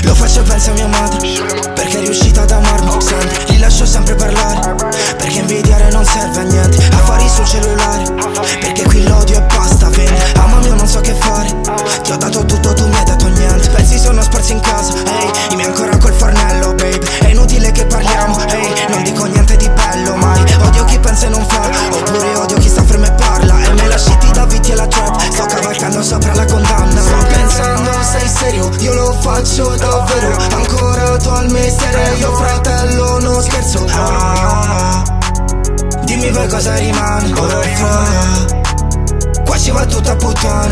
Lo faccio penso a mia madre, perché è riuscita ad amarmi sempre. Li lascio sempre parlare, perché invidiare non serve a niente. Affari sul cellulare, perché qui l'odio e basta, vedi. Amami, io non so che fare, ti ho dato tutto, tu mi hai dato niente. Pensi sono sparsi in casa, ehi, io mi ancora col fornello, babe. È inutile che parliamo, ehi, non dico niente di bello mai. Odio chi pensa e non fa, oppure odio chi sta fermo e parla. E me lasci ti da vitti e la trap, sto cavalcando sopra la condanna. Sto pensando, sei serio? Io lo faccio davvero, ancora tu al mestiere. Io fratello, non scherzo. Dimmi poi cosa rimane, ora fa. Qua ci va tutta a puttane.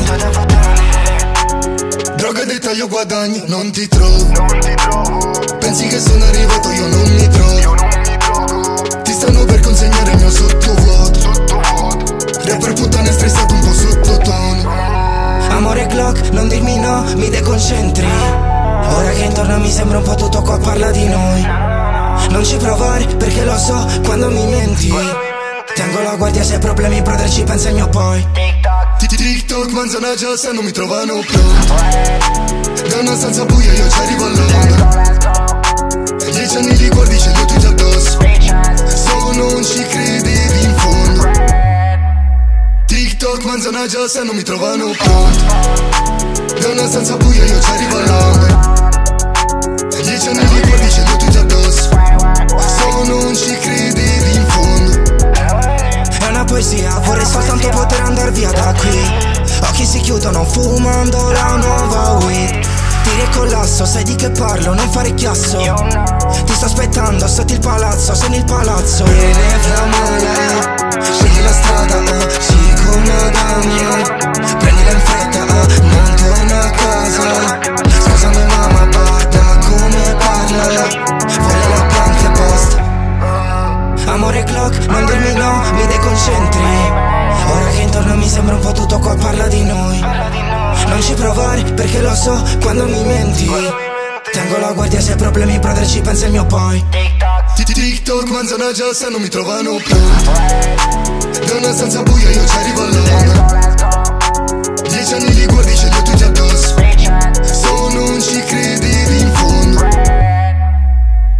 Droga, dettaglio, guadagno, non ti trovo. Pensi che sono arrivato, io non mi trovo. Ti stanno per consegnare il mio sottovuoto. Rapper puttane stressato, un po' sottotono. Amore Glock, non dirmi no, mi deconcentri. Ora che intorno mi sembra un po' tutto qua parla di noi. Non ci provare perché lo so quando mi menti. Tengo la guardia se hai problemi, brother, ci pensa il mio poi. TikTok, manzana già se non mi trovano pronto. Da una stanza buia io ci arrivo all'onda. 10 anni li guardi, ce li ho tutti addosso. Se non ci credevi in fondo. TikTok, manzana già se non mi trovano pronto. Da una stanza buia io ci arrivo all'onda. 10 anni li guardi, ce li ho tutti addosso. Se non ci credevi in fondo. È una poesia, vorrei soltanto poter andar via da qui. Occhi si chiudono fumando la nuova weed. Tiri e collasso, sai di che parlo, non fare chiasso. Ti sto aspettando sotto il palazzo, sono il palazzo. Viene flammale, scegli la strada, sì come da me. Prendila in fretta, non torna a casa. Scusami mamma, guarda come parla. Vuole la banca e basta. Amore Glock, non dirmi no, mi deconcentri. Ora che intorno mi sembra un po' tutto qua parla di noi. Non ci provare perché lo so quando mi menti. Tengo la guardia se hai problemi, brother, ci pensa il mio poi. TikTok, manzana già se non mi trovano pronto. Da una stanza buia io ci arrivo all'onda. 10 anni li guardi, ce li ho tutti addosso. Se non ci credevi in fondo.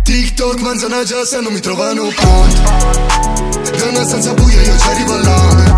TikTok, manzana già se non mi trovano pronto. Da una stanza buia io ci arrivo all'onda.